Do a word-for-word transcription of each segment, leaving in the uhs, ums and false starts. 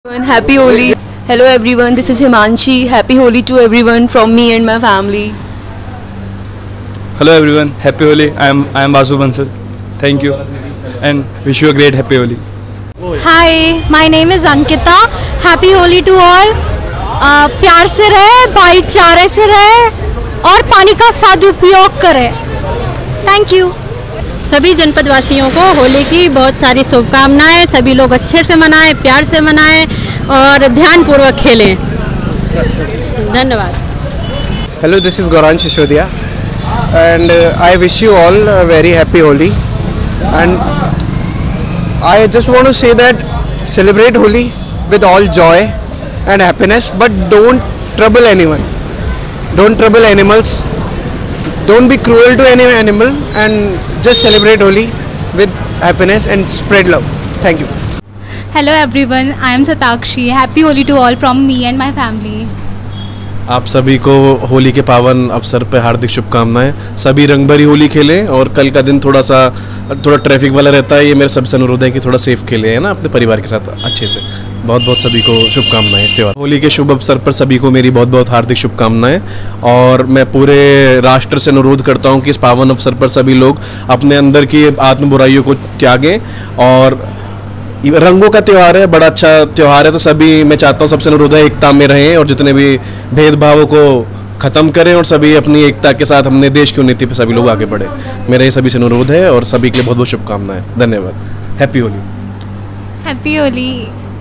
Happy Holi. Hello everyone, this is Himanshi. Happy Holi to everyone from me and my family. Hello everyone, Happy Holi. I am I am Basu Bansal. Thank you and wish you a great Happy Holi. Hi, my name is Ankita. Happy Holi to all. uh, प्यार से रहे, भाईचारे से रहे और पानी का सदुपयोग करें. Thank you. सभी जनपद वासियों को होली की बहुत सारी शुभकामनाएं. सभी लोग अच्छे से मनाएं, प्यार से मनाएं और ध्यानपूर्वक खेलें. धन्यवाद. Hello, this is Gauran Shishodia and uh, I wish you all a very happy Holi. And I just want to say that celebrate Holi with all joy and happiness, but don't trouble anyone. Don't trouble animals. Don't be cruel to any animal and just celebrate Holi with happiness and spread love. Thank you. Hello everyone, I am Satakshi. Happy Holi to all from me and my family. आप सभी को होली के पावन अवसर पर हार्दिक शुभकामनाएं. सभी रंग भरी होली खेलें और कल का दिन थोड़ा सा थोड़ा ट्रैफिक वाला रहता है. ये मेरा सबसे अनुरोध है कि थोड़ा सेफ खेलें, है ना, अपने परिवार के साथ अच्छे से. बहुत बहुत सभी को शुभकामनाएं इस त्यौहार होली के शुभ अवसर पर. सभी को मेरी बहुत बहुत हार्दिक शुभकामनाएं और मैं पूरे राष्ट्र से अनुरोध करता हूं कि इस पावन अवसर पर सभी लोग अपने अंदर की आत्म बुराइयों को त्यागें. और रंगों का त्यौहार है, बड़ा अच्छा त्यौहार है, तो सभी मैं चाहता हूँ सबसे अनुरोध है एकता में रहें और जितने भी भेदभावों को ख़त्म करें और सभी अपनी एकता के साथ अपने देश की उन्नति पर सभी लोग आगे बढ़े. मेरा ये सभी से अनुरोध है और सभी के लिए बहुत बहुत शुभकामनाएं. धन्यवाद. हैप्पी होली. हैप्पी होली.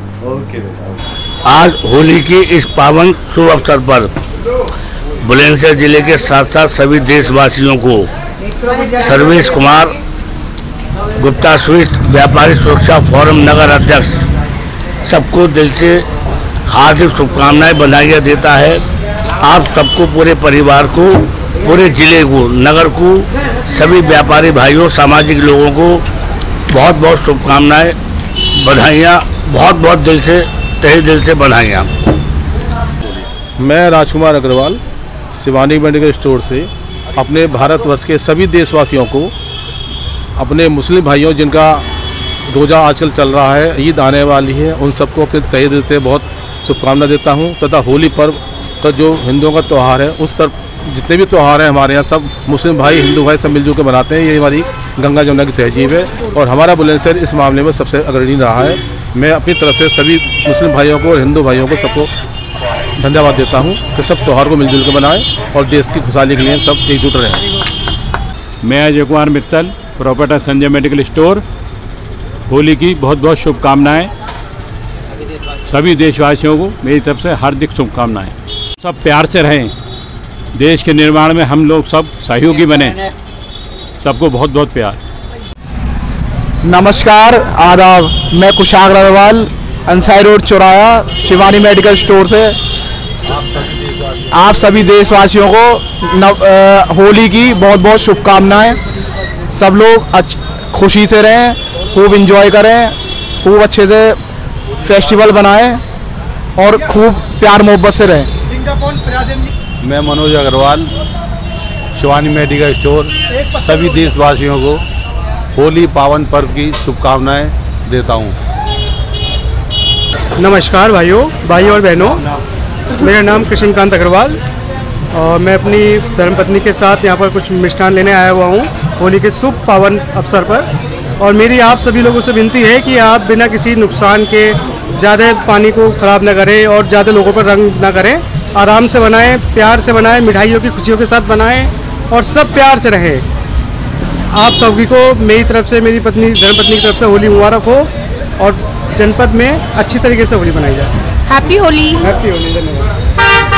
आज होली की इस पावन शुभ अवसर पर बुलंदशहर जिले के साथ साथ सभी देशवासियों को सर्वेश कुमार गुप्ता स्विफ्ट व्यापारी सुरक्षा फोरम नगर अध्यक्ष सबको दिल से हार्दिक शुभकामनाएं बधाइयाँ देता है. आप सबको, पूरे परिवार को, पूरे जिले को, नगर को, सभी व्यापारी भाइयों, सामाजिक लोगों को बहुत बहुत शुभकामनाएं, बधाइयाँ, बहुत बहुत दिल से, तहे दिल से बधाइयाँ. मैं राजकुमार अग्रवाल शिवानी मेडिकल स्टोर से अपने भारतवर्ष के सभी देशवासियों को, अपने मुस्लिम भाइयों जिनका रोज़ा आजकल चल रहा है, ईद आने वाली है, उन सबको अपने तहे दिल से बहुत शुभकामना देता हूं. तथा होली पर्व का जो हिंदुओं का त्यौहार है, उस तरफ जितने भी त्यौहार हैं हमारे यहाँ सब मुस्लिम भाई, हिंदू भाई सब मिलजुल के मनाते हैं. ये हमारी गंगा जमुना की तहजीब है और हमारा बुलंदशहर इस मामले में सबसे अग्रणी रहा है. मैं अपनी तरफ से सभी मुस्लिम भाइयों को और हिंदू भाइयों को सबको धन्यवाद देता हूँ कि सब त्यौहार को मिलजुल के मनाएं और देश की खुशहाली के लिए सब एकजुट रहें. मैं Ajay Kumar Mittal, proprietor Sanjay medical store. Holi की बहुत बहुत शुभकामनाएं. सभी देशवासियों को मेरी तरफ से हार्दिक शुभकामनाएं. सब प्यार से रहें, देश के निर्माण में हम लोग सब सहयोगी बने. सबको बहुत बहुत प्यार. नमस्कार, आदाब. मैं कुशाग्र अग्रवाल, अंसारी रोड चौराहा, शिवानी मेडिकल स्टोर से. आप सभी देशवासियों को नव आ, होली की बहुत बहुत शुभकामनाएं. सब लोग अच्छ खुशी से रहें, खूब इंजॉय करें, खूब अच्छे से फेस्टिवल बनाएं और खूब प्यार मोहब्बत से रहें. मैं मनोज अग्रवाल, शिवानी मेडिकल स्टोर, सभी देशवासियों को होली पावन पर्व की शुभकामनाएं देता हूं. नमस्कार भाइयों भाइयों और बहनों, मेरा नाम कृष्णकांत अग्रवाल और मैं अपनी धर्मपत्नी के साथ यहाँ पर कुछ मिष्ठान लेने आया हुआ हूँ होली के शुभ पावन अवसर पर. और मेरी आप सभी लोगों से विनती है कि आप बिना किसी नुकसान के ज़्यादा पानी को ख़राब ना करें और ज़्यादा लोगों पर रंग ना करें. आराम से बनाएं, प्यार से बनाएं, मिठाइयों की खुशियों के साथ बनाएं और सब प्यार से रहें. आप सभी को मेरी तरफ से, मेरी पत्नी धर्मपत्नी की तरफ से होली मुबारक हो और जनपद में अच्छी तरीके से होली मनाई जाए. हैप्पी होली. हैप्पी होली. धन्यवाद.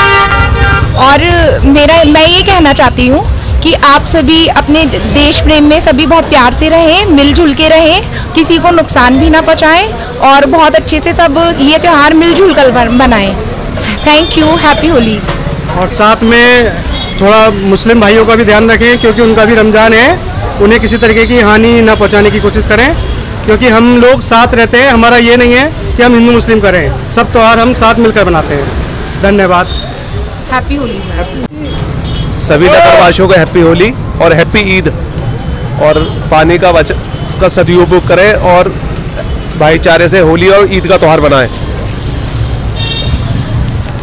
और मेरा मैं ये कहना चाहती हूँ कि आप सभी अपने देश प्रेम में सभी बहुत प्यार से रहें, मिलजुल के रहें, किसी को नुकसान भी ना पहुँचाएं और बहुत अच्छे से सब ये त्यौहार मिलजुल कर बनाएं. Thank you. हैप्पी होली. और साथ में थोड़ा मुस्लिम भाइयों का भी ध्यान रखें क्योंकि उनका भी रमज़ान है. उन्हें किसी तरीके की हानि ना पहुँचाने की कोशिश करें क्योंकि हम लोग साथ रहते हैं. हमारा ये नहीं है कि हम हिंदू मुस्लिम करें, सब त्यौहार हम साथ मिलकर बनाते हैं. धन्यवाद. हैप्पी होली. सभी नगरवासियों को हैप्पी होली और हैप्पी ईद. और पानी का बच का सदुपयोग करें और भाईचारे से होली और ईद का त्यौहार बनाएं.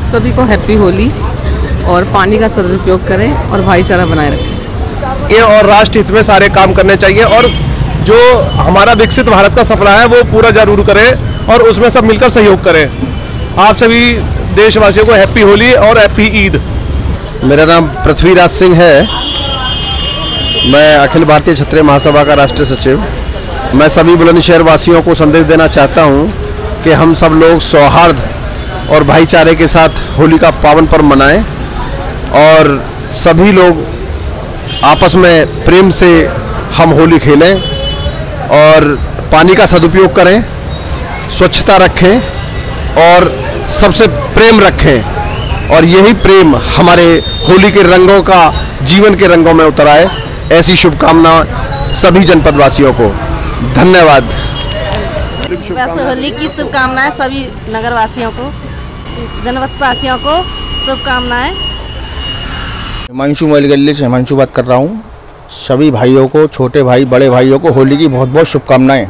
सभी को हैप्पी होली और पानी का सदुपयोग करें और भाईचारा बनाए रखें। ये और राष्ट्र हित में सारे काम करने चाहिए और जो हमारा विकसित भारत का सपना है वो पूरा जरूर करें और उसमें सब मिलकर सहयोग करें। आप सभी देशवासियों को हैप्पी होली और हैप्पी ईद। मेरा नाम पृथ्वीराज सिंह है। मैं अखिल भारतीय क्षत्रिय महासभा का राष्ट्रीय सचिव। मैं सभी बुलंदशहर वासियों को संदेश देना चाहता हूं कि हम सब लोग सौहार्द और भाईचारे के साथ होली का पावन पर्व मनाएं और सभी लोग आपस में प्रेम से हम होली खेलें और पानी का सदुपयोग करें, स्वच्छता रखें और सबसे प्रेम रखें और यही प्रेम हमारे होली के रंगों का जीवन के रंगों में उतर आए। ऐसी शुभकामना सभी जनपद वासियों को। धन्यवाद। वैसे होली की शुभकामनाएं सभी नगर वासियों को, जनपद वासियों को शुभकामनाएं। हिमांशु मोइलगल्ली से हिमांशु बात कर रहा हूँ। सभी भाइयों को, छोटे भाई बड़े भाइयों को होली की बहुत बहुत शुभकामनाएं।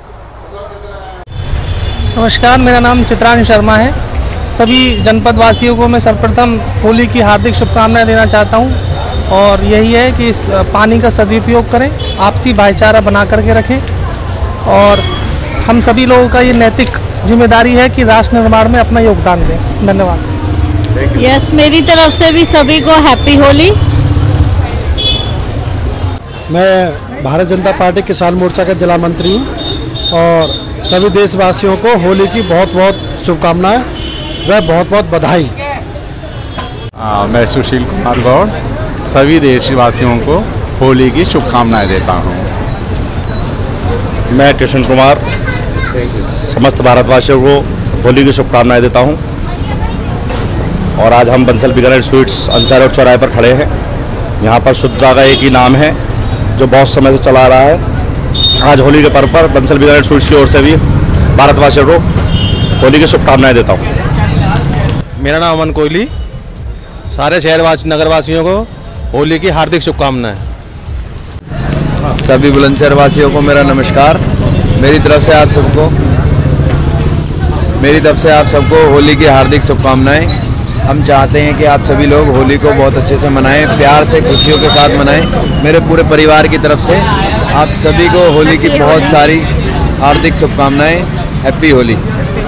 नमस्कार, मेरा नाम चित्रांश शर्मा है। सभी जनपद वासियों को मैं सर्वप्रथम होली की हार्दिक शुभकामनाएं देना चाहता हूं और यही है कि इस पानी का सदुपयोग करें, आपसी भाईचारा बना करके रखें और हम सभी लोगों का ये नैतिक जिम्मेदारी है कि राष्ट्र निर्माण में अपना योगदान दें। धन्यवाद। यस, मेरी तरफ से भी सभी को हैप्पी होली। मैं भारत जनता पार्टी किसान मोर्चा का जिला मंत्री हूँ और सभी देशवासियों को होली की बहुत बहुत शुभकामनाएं व बहुत बहुत बधाई। आ, मैं सुशील कुमार गौड़ सभी देशवासियों को होली की शुभकामनाएं देता हूँ। मैं कृष्ण कुमार समस्त भारतवासियों को होली की शुभकामनाएं देता हूँ। और आज हम बंसल बिकानेर स्वीट्स अंसार रोड चौराहे पर खड़े हैं। यहाँ पर शुद्धता का एक ही नाम है जो बहुत समय से चला आ रहा है। आज होली के पर्व पर बंसल बिकानेर स्वीट्स की ओर से भी भारतवासियों को होली की शुभकामनाएं देता हूँ। मेरा नाम अमन कोहली। सारे शहरवासी नगरवासियों को होली की हार्दिक शुभकामनाएं। सभी बुलंदशहर वासियों को मेरा नमस्कार। मेरी तरफ से आप सबको मेरी तरफ से आप सबको होली की हार्दिक शुभकामनाएं। हम चाहते हैं कि आप सभी लोग होली को बहुत अच्छे से मनाएं, प्यार से खुशियों के साथ मनाएं। मेरे पूरे परिवार की तरफ से आप सभी को होली की बहुत सारी हार्दिक शुभकामनाएं। Happy Holi.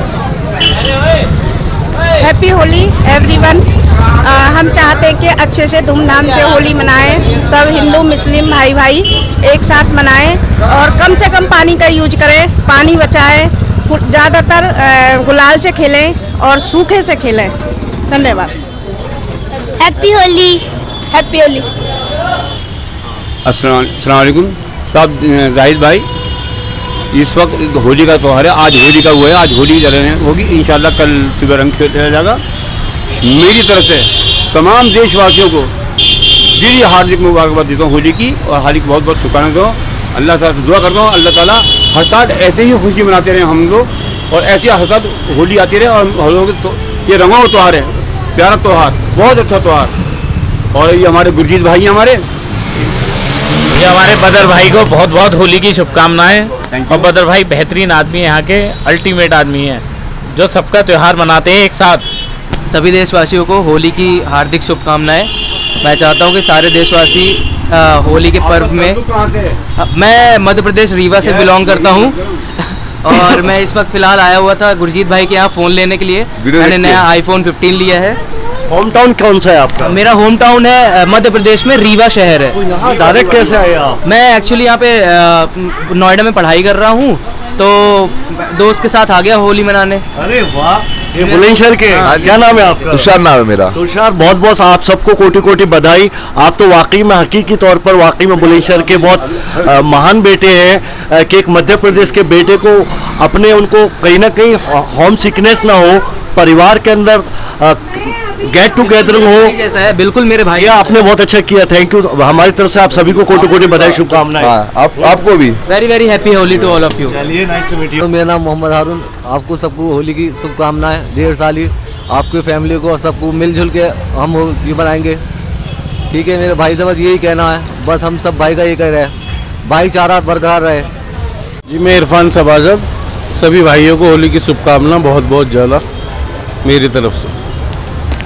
Happy Holi everyone. हम चाहते हैं कि अच्छे से धूमधाम से होली मनाएं, सब हिंदू मुस्लिम भाई भाई एक साथ मनाएं और कम से कम पानी का यूज करें, पानी बचाएं, ज़्यादातर गुलाल से खेलें और सूखे से खेलें। धन्यवाद। हैप्पी होली। हैप्पी होली। अस्सलाम वालेकुम। सब जाहिद भाई, इस वक्त होली का त्यौहार है। आज होली का हुआ है, आज होली जलाने होगी इंशाल्लाह। कल सुबह रंग खेला जाएगा। मेरी तरफ से तमाम देशवासियों को दिली हार्दिक मुबारकबाद देता हूँ होली की और होली की बहुत बहुत शुभकामनाएं देता हूँ। अल्लाह ताला से दुआ करता हूँ अल्लाह ताला हर साल ऐसे ही खुशी मनाते रहे हम लोग और ऐसी हर साल होली आती रहे। और हम लोग तो ये रंगों का त्यौहार है, प्यारा त्यौहार, बहुत अच्छा त्यौहार। और ये हमारे गुरजीत भाई हैं हमारे ये हमारे बदर भाई को बहुत बहुत होली की शुभकामनाएं। और बदर भाई बेहतरीन आदमी है, यहाँ के अल्टीमेट आदमी हैं जो सबका त्यौहार मनाते हैं एक साथ। सभी देशवासियों को होली की हार्दिक शुभकामनाएं। मैं चाहता हूँ कि सारे देशवासी आ, होली के पर्व में, मैं मध्य प्रदेश रीवा से बिलोंग करता हूँ और मैं इस वक्त फ़िलहाल आया हुआ था गुरजीत भाई के यहाँ फ़ोन लेने के लिए। मैंने नया आईफोन फिफ्टीन लिया है। होम टाउन कौन सा है आपका? मेरा होम टाउन है मध्य प्रदेश में रीवा शहर है। तो यहाँ डायरेक्ट कैसे आए आप? मैं एक्चुअली यहाँ पे नोएडा में पढ़ाई कर रहा हूँ तो दोस्त के साथ आ गया होली मनाने। अरे वाह, ये बुलंदशहर के क्या नाम है आपका? तुषार नाम है मेरा। तुषार, बहुत बहुत आप सबको कोटि कोटि बधाई। आप तो वाकई में हकीकी तौर पर वाकई में बुलंदशहर के बहुत आ, महान बेटे हैं कि एक मध्य प्रदेश के बेटे को अपने उनको कहीं ना कहीं होम सिकनेस ना हो, परिवार के अंदर गेट टुगेदर हो। कैसा है? बिल्कुल मेरे भाई, आपने बहुत अच्छा किया, थैंक यू। हमारी तरफ से आप सभी को कोटि कोटि बधाई, शुभकामनाएं। आप आपको भी very very happy Holi to all of you. चलिए, नाइस टू मीट यू। मेरा नाम मोहम्मद हारून। आपको सबको होली की शुभकामनाएं। ढेर सारी आपकी फैमिली को सबको मिलजुल के हम होली बनाएंगे। ठीक है मेरे भाई से बस यही कहना है, बस हम सब भाई का ये कह रहे हैं, भाईचारा बरकरार रहे। जी मैं इरफान सबाजब, सभी भाइयों को होली की शुभकामना बहुत बहुत ज़्यादा मेरी तरफ से।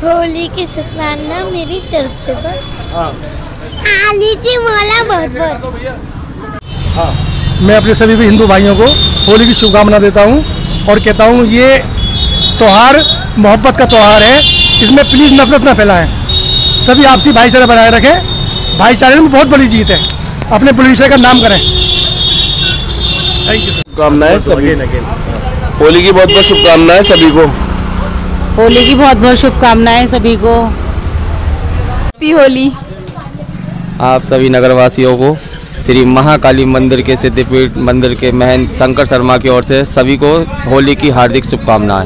होली की शुभकामना मेरी तरफ से बस। आली थी मोला बहुत बहुत। मैं अपने सभी भी हिंदू भाइयों को होली की शुभकामना देता हूँ और कहता हूँ ये त्यौहार मोहब्बत का त्यौहार है, इसमें प्लीज़ नफरत ना फैलाएं, सभी आपसी भाईचारा बनाए रखें। भाईचारे में बहुत बड़ी जीत है, अपने बुलंदशहर का नाम करें। Thank you. शुभकामनाएं सभी, होली की बहुत बहुत शुभकामनाएं सभी को। होली की बहुत बहुत शुभकामनाएं सभी को। हैप्पी होली। आप सभी नगरवासियों को श्री महाकाली मंदिर के सिद्धिपीठ मंदिर के महंत शंकर शर्मा की ओर से सभी को होली की हार्दिक शुभकामनाएं।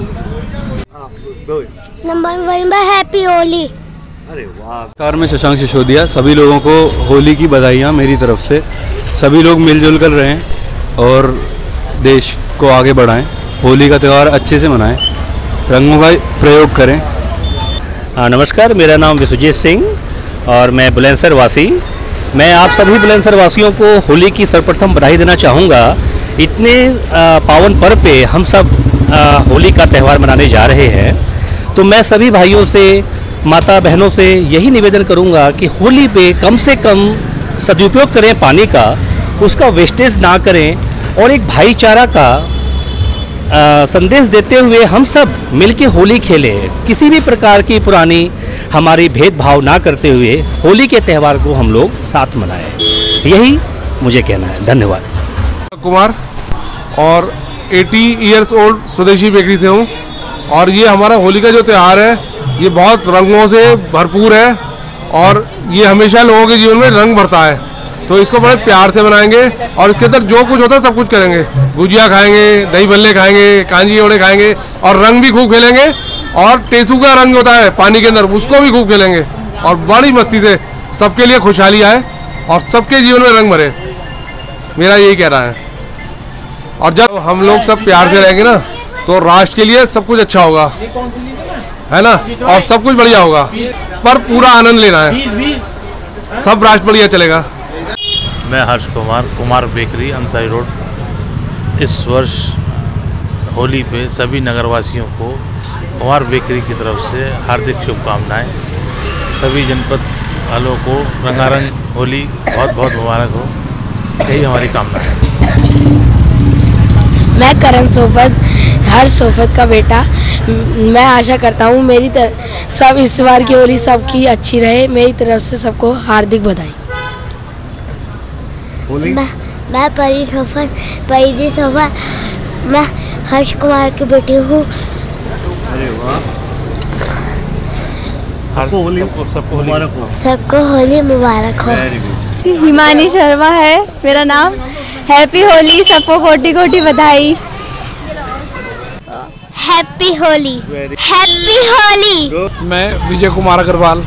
Number one by happy Holi. नमस्कार, मैं शशांक सिसोदिया। सभी लोगों को होली की बधाइयाँ मेरी तरफ से। सभी लोग मिलजुल कर रहें और देश को आगे बढ़ाएं। होली का त्यौहार अच्छे से मनाएं, रंगों का प्रयोग करें। नमस्कार, मेरा नाम विश्वजीत सिंह और मैं बुलंदशहर वासी। मैं आप सभी बुलंदशहर वासियों को होली की सर्वप्रथम बधाई देना चाहूँगा। इतने पावन पर्व पे हम सब होली का त्यौहार मनाने जा रहे हैं, तो मैं सभी भाइयों से, माता बहनों से यही निवेदन करूंगा कि होली पे कम से कम सदुपयोग करें पानी का, उसका वेस्टेज ना करें और एक भाईचारा का आ, संदेश देते हुए हम सब मिलके होली खेलें। किसी भी प्रकार की पुरानी हमारी भेदभाव ना करते हुए होली के त्यौहार को हम लोग साथ मनाएं, यही मुझे कहना है। धन्यवाद। कुमार और अस्सी इयर्स ओल्ड स्वदेशी बेकरी से हूँ और ये हमारा होली का जो त्यौहार है ये बहुत रंगों से भरपूर है और ये हमेशा लोगों के जीवन में रंग भरता है, तो इसको बड़े प्यार से मनाएंगे और इसके अंदर जो कुछ होता है सब कुछ करेंगे। गुजिया खाएंगे, दही भल्ले खाएंगे, कांजी ओड़े खाएंगे और रंग भी खूब खेलेंगे और टेसू का रंग होता है पानी के अंदर, उसको भी खूब खेलेंगे और बड़ी मस्ती से सबके लिए खुशहाली आए और सबके जीवन में रंग भरे, मेरा यही कहना है। और जब हम लोग सब प्यार से रहेंगे ना तो राष्ट्र के लिए सब कुछ अच्छा होगा, है ना, और सब कुछ बढ़िया होगा, पर पूरा आनंद लेना है, सब राष्ट्र बढ़िया चलेगा। मैं हर्ष कुमार, कुमार बेकरी, अंसारी रोड। इस वर्ष होली पे सभी नगरवासियों को कुमार बेकरी की तरफ से हार्दिक शुभकामनाएं। सभी जनपद वालों को रंगारंग होली बहुत बहुत मुबारक हो, यही हमारी कामना है। मैं करण सोफत, हर सोफत का बेटा। मैं आशा करता हूँ मेरी तरफ सब इस बार की होली सबकी अच्छी रहे। मेरी तरफ से सबको हार्दिक बधाई। मैं मैं परी सोफत, परी सोफत, मैं हर्ष कुमार की बेटी हूँ। अरे वाह, सबको होली सबको मुबारक हो। सबको होली मुबारक हो। हिमानी शर्मा है मेरा नाम। हैप्पी होली, सबको कोटि कोटि बधाई। Happy Holi, happy Holi. मैं विजय कुमार अग्रवाल।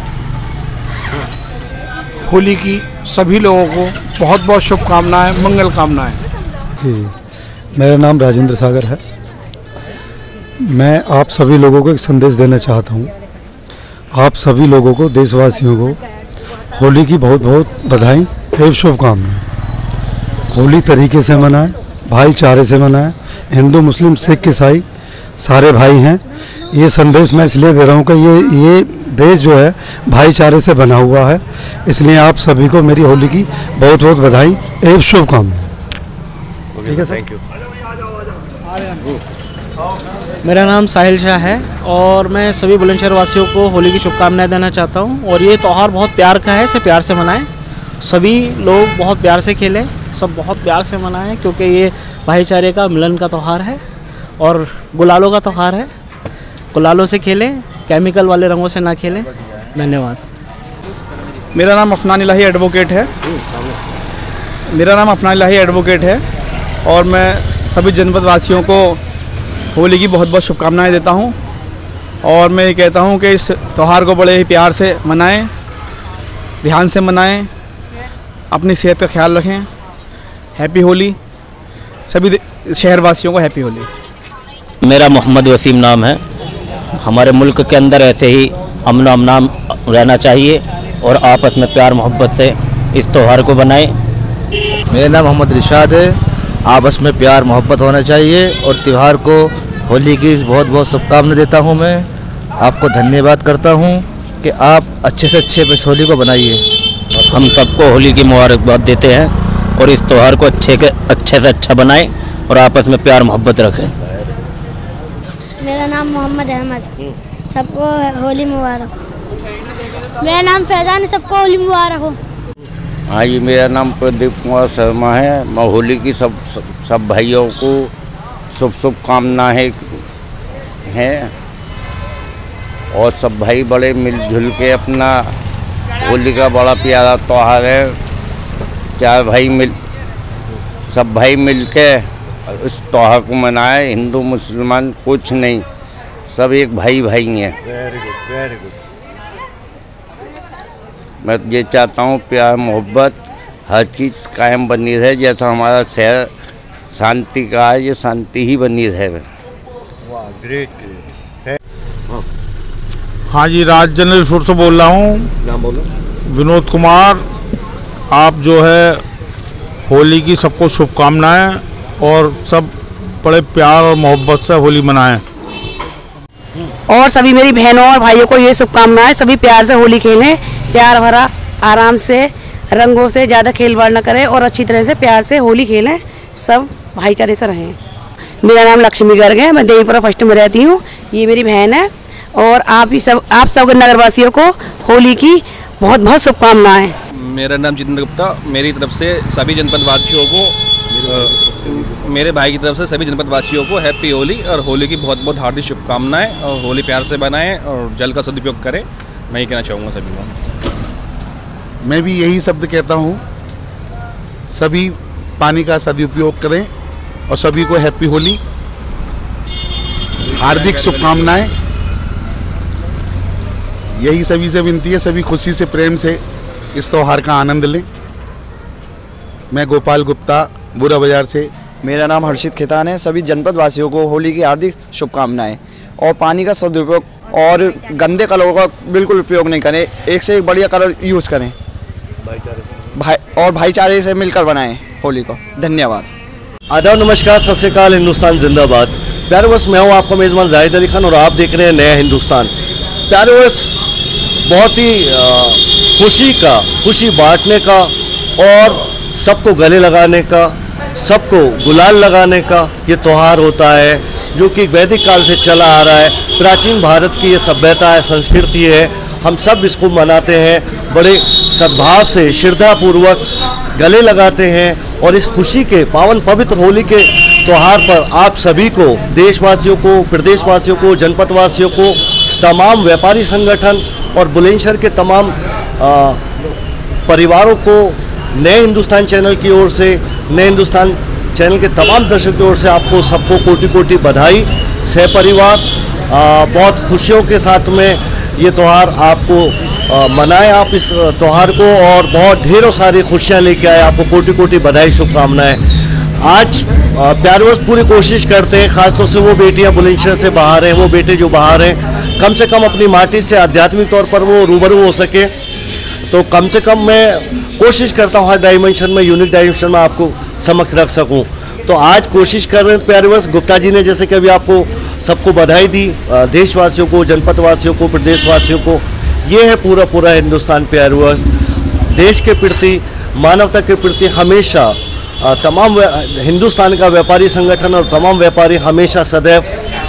होली की सभी लोगों को बहुत बहुत शुभकामनाएं, मंगल कामनाएं। जी, मेरा नाम राजेंद्र सागर है। मैं आप सभी लोगों को एक संदेश देना चाहता हूँ। आप सभी लोगों को, देशवासियों को होली की बहुत बहुत बधाई एवं शुभकामनाएं। होली तरीके से मनाएं, भाईचारे से मनाएं। हिंदू, मुस्लिम, सिख, ईसाई सारे भाई हैं। ये संदेश मैं इसलिए दे रहा हूँ कि ये ये देश जो है भाईचारे से बना हुआ है, इसलिए आप सभी को मेरी होली की बहुत बहुत बधाई एवं शुभकामनाएं। ठीक है, थैंक यू। मेरा नाम साहिल शाह है और मैं सभी बुलंदशहर वासियों को होली की शुभकामनाएं देना चाहता हूं। और ये त्यौहार बहुत प्यार का है, इसे प्यार से मनाएं। सभी लोग बहुत प्यार से खेलें, सब बहुत प्यार से मनाएं, क्योंकि ये भाईचारे का, मिलन का त्यौहार है और गुलालों का त्यौहार है। गुलालों से खेलें, केमिकल वाले रंगों से ना खेलें। धन्यवाद। मेरा नाम अफनान इलाही एडवोकेट है। मेरा नाम अफनान इलाही एडवोकेट है और मैं सभी जनपद वासियों को होली की बहुत बहुत शुभकामनाएं देता हूं और मैं ये कहता हूं कि इस त्यौहार को बड़े ही प्यार से मनाएं, ध्यान से मनाएं, अपनी सेहत का ख्याल रखें। हैप्पी होली, सभी शहरवासियों को हैप्पी होली। मेरा मोहम्मद वसीम नाम है। हमारे मुल्क के अंदर ऐसे ही अमन अमनाम रहना चाहिए और आपस में प्यार मोहब्बत से इस त्यौहार को बनाएं। मेरा नाम मोहम्मद रिशाद है। आपस में प्यार मोहब्बत होना चाहिए और त्यौहार को होली की बहुत बहुत शुभकामनाएं देता हूं मैं। आपको धन्यवाद करता हूँ कि आप अच्छे से अच्छे इस होली को बनाइए। हम सबको होली की मुबारकबाद देते हैं और इस त्यौहार को अच्छे के अच्छे से अच्छा बनाएं और आपस में प्यार मोहब्बत रखें। मेरा नाम मोहम्मद अहमद, सबको होली मुबारक। मेरा नाम फैजान, सबको होली मुबारक हो। हाँ जी, मेरा नाम प्रदीप कुमार शर्मा है। मैं होली की सब सब भाइयों को शुभ शुभकामनाएं हैं और सब भाई बड़े मिलजुल के अपना होली का बड़ा प्यारा त्यौहार है। चार भाई मिल सब भाई मिल के इस त्यौहार को मनाए। हिंदू मुसलमान कुछ नहीं, सब एक भाई भाई हैं। Very good, very good. मैं ये चाहता हूँ प्यार मोहब्बत हर चीज़ कायम बनी रहे। जैसा हमारा शहर शांति का है, ये शांति ही बनी रहे। वाह, ग्रेट ग्रेट। हाँ जी, राज जनरल स्टोर से बोल रहा हूँ। नाम बोलो। विनोद कुमार। आप जो है होली की सबको शुभकामनाएं और सब बड़े प्यार और मोहब्बत से होली मनाएं। और सभी मेरी बहनों और भाइयों को ये शुभकामनाएं, सभी प्यार से होली खेलें, प्यार भरा आराम से, रंगों से ज़्यादा खेलवाड़ न करें और अच्छी तरह से प्यार से होली खेलें, सब भाईचारे से रहें। मेरा नाम लक्ष्मी गर्ग है, मैं देवीपुरा फर्स्ट में रहती हूँ। ये मेरी बहन है और आप ही सब आप सब नगरवासियों को होली की बहुत बहुत शुभकामनाएं। मेरा नाम जितेंद्र गुप्ता। मेरी तरफ से सभी जनपद वासियों को, मेरे भाई की तरफ से सभी जनपद वासियों को हैप्पी होली और होली की बहुत बहुत हार्दिक शुभकामनाएं। और होली प्यार से बनाएं और जल का सदुपयोग करें, मैं ये कहना चाहूँगा सभी को। मैं भी यही शब्द कहता हूँ, सभी पानी का सदुपयोग करें और सभी को हैप्पी होली, हार्दिक शुभकामनाएं। यही सभी से विनती है, सभी खुशी से प्रेम से इस त्यौहार का आनंद लें। मैं गोपाल गुप्ता, बुरा बाजार से। मेरा नाम हर्षित खेतान है। सभी जनपद वासियों को होली की हार्दिक शुभकामनाएं और पानी का सदुपयोग और गंदे कलरों का बिल्कुल उपयोग नहीं करें, एक से एक बढ़िया कलर यूज़ करें भाई और भाईचारे से मिलकर बनाएं होली को। धन्यवाद। आदाब, नमस्कार, सत श्री अकाल, हिंदुस्तान जिंदाबाद। प्यारे वर्ष, मैं हूँ आपका मेज़बान जाहिद अली खान और आप देख रहे हैं नया हिंदुस्तान। प्यारे वर्ष, बहुत ही खुशी का, खुशी बांटने का और सबको गले लगाने का, सबको गुलाल लगाने का ये त्यौहार होता है, जो कि वैदिक काल से चला आ रहा है। प्राचीन भारत की ये सभ्यता है, संस्कृति है। हम सब इसको मनाते हैं, बड़े सद्भाव से, श्रद्धापूर्वक गले लगाते हैं। और इस खुशी के पावन पवित्र होली के त्यौहार पर आप सभी को, देशवासियों को, प्रदेशवासियों को, जनपदवासियों को, तमाम व्यापारी संगठन और बुलंदशहर के तमाम आ, परिवारों को नए हिंदुस्तान चैनल की ओर से, नए हिंदुस्तान चैनल के तमाम दर्शकों की ओर से आपको सबको कोटि कोटि बधाई। सह परिवार बहुत खुशियों के साथ में ये त्यौहार आपको आ, मनाएं आप इस त्यौहार को और बहुत ढेरों सारी खुशियां लेके आए। आपको कोटि कोटि बधाई, शुभकामनाएं। आज प्यारे वर्ष पूरी कोशिश करते हैं, खासतौर से वो बेटियां बुलंदशहर से बाहर हैं, वो बेटे जो बाहर हैं, कम से कम अपनी माटी से आध्यात्मिक तौर पर वो रूबरू हो सके। तो कम से कम मैं कोशिश करता हूँ हर डायमेंशन में, यूनिक डायमेंशन में आपको समक्ष रख सकूँ। तो आज कोशिश कर रहे हैं प्यारे वर्ष। गुप्ता जी ने जैसे कि अभी आपको सबको बधाई दी, देशवासियों को, जनपदवासियों को, प्रदेशवासियों को। ये है पूरा पूरा हिंदुस्तान प्यारे वर्ष। देश के प्रति, मानवता के प्रति हमेशा तमाम हिंदुस्तान का व्यापारी संगठन और तमाम व्यापारी हमेशा सदैव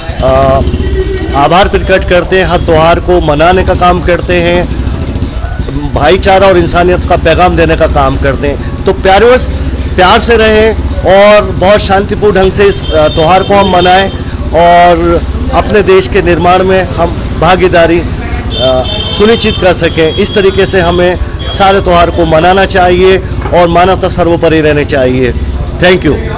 आभार प्रकट करते हैं, हर त्यौहार को मनाने का काम करते हैं, भाईचारा और इंसानियत का पैगाम देने का काम करते हैं। तो प्यारे वर्ष, प्यार से रहें और बहुत शांतिपूर्ण ढंग से इस त्यौहार को हम मनाएं और अपने देश के निर्माण में हम भागीदारी सुनिश्चित कर सकें। इस तरीके से हमें सारे त्यौहार को मनाना चाहिए और मानवता सर्वोपरि रहनी चाहिए। Thank you.